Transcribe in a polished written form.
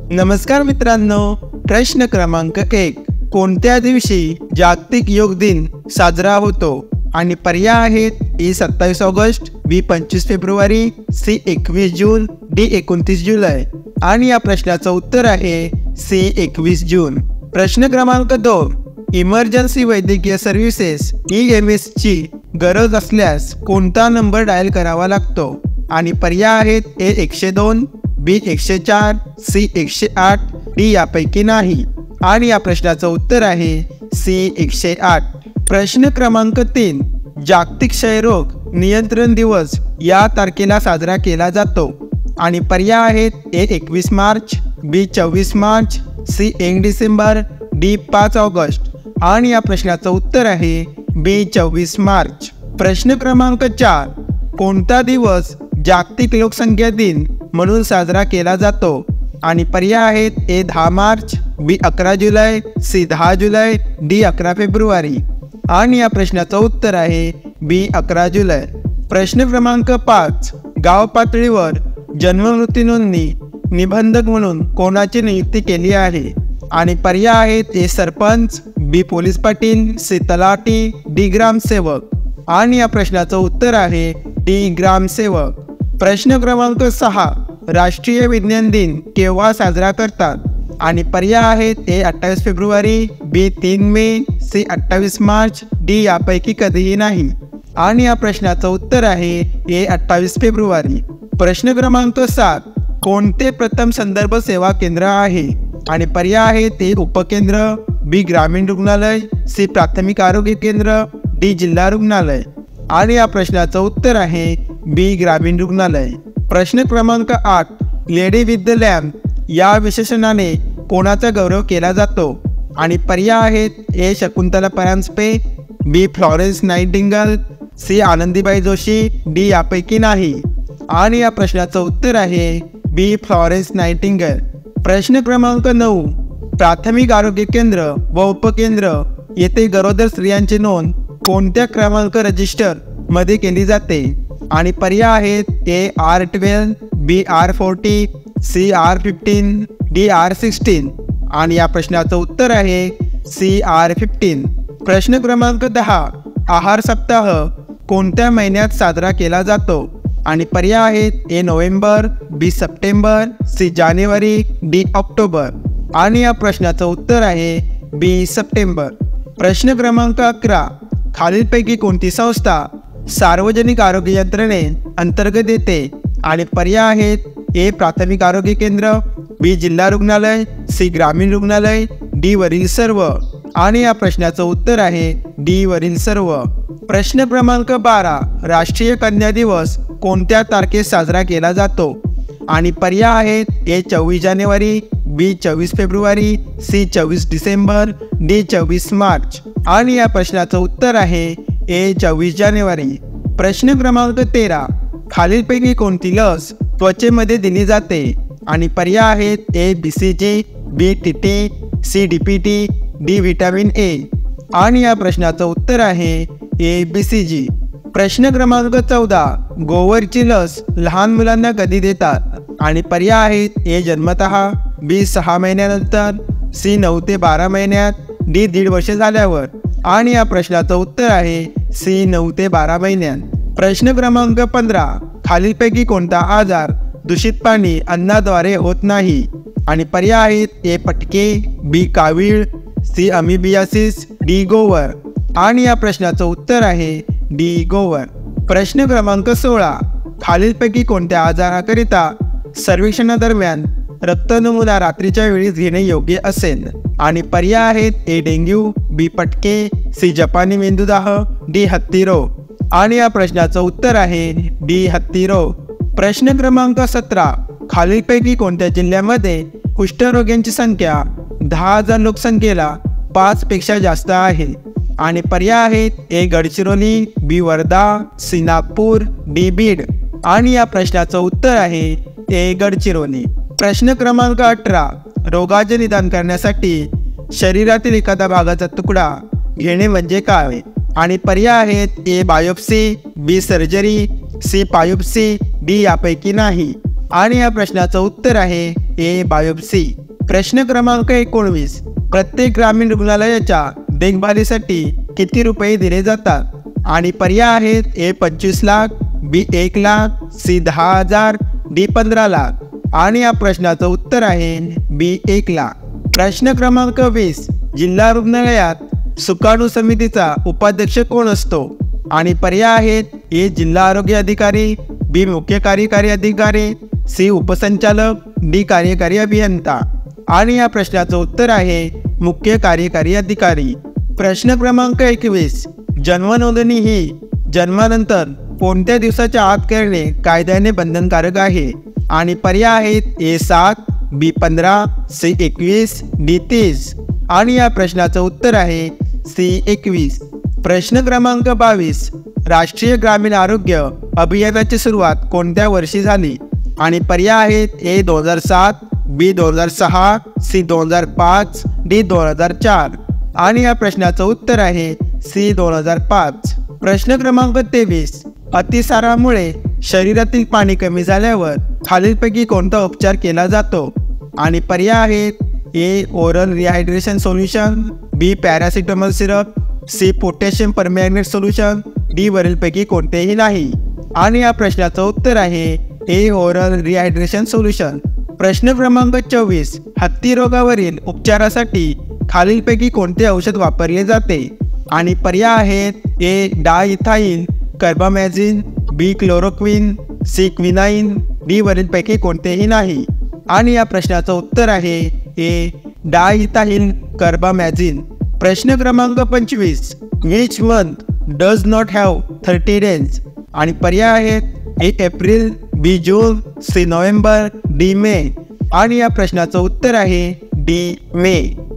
नमस्कार मित्रांनो, प्रश्न क्रमांक 1. कोणत्या दिवशी जागतिक योग दिन साजरा होतो? आणि पर्याय आहेत: ए 27 ऑगस्ट, बी 25 फेब्रुवारी, सी 21 जून, डी 29 जुलै. आणि या प्रश्नाचं उत्तर आहे सी 21 जून. प्रश्न क्रमांक 2. इमर्जन्सी वैद्यकीय सर्व्हिसेस EMS ची गरज असल्यास कोणता नंबर डायल करावा लागतो? आणि पर्याय आहेत: ए 102, बी 104, सी 108, डी यापैकी नाही. आणि या प्रश्नाचं उत्तर आहे सी 108. प्रश्न क्रमांक 3. जागतिक क्षयरोग नियंत्रण दिवस या तारखेला साजरा केला जातो? आणि पर्याय आहेत: A 21 March, B 24 March, C 1 December, D 5 August. आणि या प्रश्नाचं उत्तर आहे बी 24 मार्च. प्रश्न क्रमांक 4. कोणता दिवस जागतिक लोकसंख्या दिन म्हणून साजरा केला जातो? आणि पर्याय आहेत: ए 10 मार्च, बी 11 जुलै, सी 10 जुलै, डी 11 फेब्रुवारी. आणि या प्रश्नाचं उत्तर आहे बी 11 जुलै. प्रश्न क्रमांक 5. गाव पातळीवर जन्ममृत्यू नोंदणी निबंधक म्हणून कोणाची नियुक्ती केली आहे? आणि पर्याय आहेत: A sarpanch, B police Patil, C तलाठी, डी ग्रामसेवक. आणि या प्रश्नाचं उत्तर आहे डी ग्रामसेवक. प्रश्न क्रमांक 6. राष्ट्रीय विज्ञान दिन केव्हा साजरा करतात? आणि पर्याय आहेत: ए 28 फेब्रुवारी, B 3 May, C 28 March, D यापैकी कधीही नाही. आणि या प्रश्नाचं उत्तर आहे ए 28 फेब्रुवारी. प्रश्न क्रमांक 7. कोणते प्रथम संदर्भ सेवा केंद्र आहे? आणि पर्याय आहेत: ए उपकेंद्र, बी ग्रामीण रुग्णालय, सी प्राथमिक आरोग्य केंद्र, डी जिल्हा रुग्णालय. आणि या प्रश्नाचं उत्तर आहे बी ग्रामीण रुग्णालय. प्रश्न क्रमांक 8. लेडी विथ द लॅम्प या विशेषणाने कोणाचा गौरव केला जातो? आणि पर्याय आहेत: A Shakuntala Paranjpye, B Florence Nightingale, C Anandibai Joshi, D यापैकी नाही. आणि या प्रश्नाचं उत्तर आहे बी फ्लॉरेन्स नाइटिंगेल. प्रश्न क्रमांक 9. प्राथमिक आरोग्य केंद्र व उपकेंद्र येथे गरोदर स्त्रियांची नोंद कोणत्या क्रमांक रजिस्टर मध्ये केली जाते? आणि पर्याय आहेत: ए R12, बी R40, C R15, D R16. आणि या प्रश्नाचं उत्तर आहे सी R15. प्रश्न क्रमांक 10. आहार सप्ताह कोणत्या महिन्यात साजरा केला जातो? आणि पर्याय आहेत: A November, B September, C जानेवारी, डी ऑक्टोबर. आणि या प्रश्नाचं उत्तर आहे बी सप्टेंबर. प्रश्न क्रमांक 11. खालीलपैकी कोणती संस्था सार्वजनिक आरोग्य यंत्रणे अंतर्गत येते? आणि पर्याय आहेत: ए प्राथमिक आरोग्य केंद्र, बी जिल्हा रुग्णालय, सी ग्रामीण रुग्णालय, डी वरील सर्व. आणि या प्रश्नाचं उत्तर आहे डी वरील सर्व. प्रश्न क्रमांक 12. राष्ट्रीय कन्या दिवस कोणत्या तारखेस साजरा केला जातो? आणि पर्याय आहेत: ए 24 जानेवारी, बी 24 फेब्रुवारी, सी 24 डिसेंबर, डी 24 मार्च. आणि या प्रश्नाचं उत्तर आहे ए 24 जानेवारी. प्रश्न क्रमांक 13. खालीलपैकी कोणती लस त्वचेमध्ये दिली जाते? आणि पर्याय आहेत: A BCG, B TT, C DPT, D vitamin A. आणि या प्रश्नाचं उत्तर आहे ए BCG. प्रश्न क्रमांक 14. गोवरची लस लहान मुलांना कधी देतात? आणि पर्याय आहेत: ए जन्मतः, बी 6 महिन्यानंतर, सी 9 ते 12 महिन्यात, डी 1.5 वर्ष झाल्यावर. आणि या प्रश्नाचं उत्तर आहे सी 9 ते 12 महिन्यात. प्रश्न क्रमांक 15. खालीलपैकी कोणता आजार दूषित पाणी अन्नाद्वारे होत नाही? आणि पर्याय आहेत: ए पटके, बी कावीळ, सी अमिबियासिस, डी गोवर. आणि या प्रश्नाचं उत्तर आहे डी गोवर. प्रश्न क्रमांक 16. खालीलपैकी कोणत्या आजाराकरिता सर्वेक्षणादरम्यान रक्त नमुना रात्रीच्या वेळीच घेणे योग्य असेल? आणि पर्याय आहेत: ए डेंग्यू, बी पटके, सी जपानी मेंदूदाह, डी हत्तीरोग. आणि या प्रश्नाचं उत्तर आहे डी हत्तीरोग. प्रश्न क्रमांक 17. खालीलपैकी कोणत्या जिल्ह्यामध्ये कुष्ठरोग्यांची संख्या 10,000 लोकसंख्येला 5 पेक्षा जास्त आहे? आणि पर्याय आहेत: A Gadchiroli, B Wardha, C Nagpur, D Beed. आणि या प्रश्नाचं उत्तर आहे ए गडचिरोली. प्रश्न क्रमांक 18. रोगाचे निदान करण्यासाठी शरीरातील एखाद्या भागाचा तुकडा घेणे म्हणजे काय? आणि पर्याय आहेत: A biopsy, B surgery, C biopsy, D यापैकी नाही. आणि या प्रश्नाचं उत्तर आहे ए बायोप्सी. प्रश्न क्रमांक 19. प्रत्येक ग्रामीण रुग्णालयाच्या देखभालीसाठी किती रुपये दिले जातात? आणि पर्याय आहेत A 25 lakh, B 1 lakh, C 10,000, D 15 lakh. आणि या प्रश्नाचं उत्तर आहे बी 1 लाख. प्रश्न क्रमांक 20. जिल्हा रुग्णालयात सुकाणू समितीचा उपाध्यक्ष कोण असतो? आणि पर्याय आहेत ए जिल्हा आरोग्य अधिकारी, बी मुख्य कार्यकारी अधिकारी, सी उपसंचालक, डी कार्यकारी अभियंता. आणि या प्रश्नाचं उत्तर आहे मुख्य कार्यकारी अधिकारी. प्रश्न क्रमांक 21. जन्मनोंदणी ही जन्मानंतर कोणत्या दिवसाच्या आत करणे कायद्याने बंधनकारक आहे? आणि पर्याय आहेत ए 7, बी 15, सी 21, डी 30. आणि या प्रश्नाचं उत्तर आहे सी 21. प्रश्न क्रमांक 22. राष्ट्रीय ग्रामीण आरोग्य अभियानाची सुरुवात कोणत्या वर्षी झाली? आणि पर्याय आहेत ए 2007, बी 2006, सी 2005, डी 2004. आणि या प्रश्नाचं उत्तर आहे सी 2005. प्रश्न क्रमांक 23. अतिसारामुळे शरीरातील पाणी कमी झाल्यावर खालीलपैकी कोणता उपचार केला जातो? आणि पर्याय आहेत A oral rehydration solution, B paracetamol syrup, C potassium permanganate solution, D वरीलपैकी कोणतेही नाही. आणि या प्रश्नाचं उत्तर आहे ए ओरल रिहायड्रेशन सोल्युशन. प्रश्न क्रमांक 24. हत्ती रोगावरील उपचारासाठी खालीलपैकी कोणते औषध वापरले जाते? आणि पर्याय आहेत A diethyl carbamazine, B chloroquine, C quinine, D वरीलपैकी कोणतेही नाही. आणि या प्रश्नाचं उत्तर आहे ए डायइथाइल कार्बामॅझिन. प्रश्न क्रमांक 25. Which month does not have 30 days? आणि पर्याय आहेत A April, B June, C November, D May. आणि या प्रश्नाचं उत्तर आहे डी मे.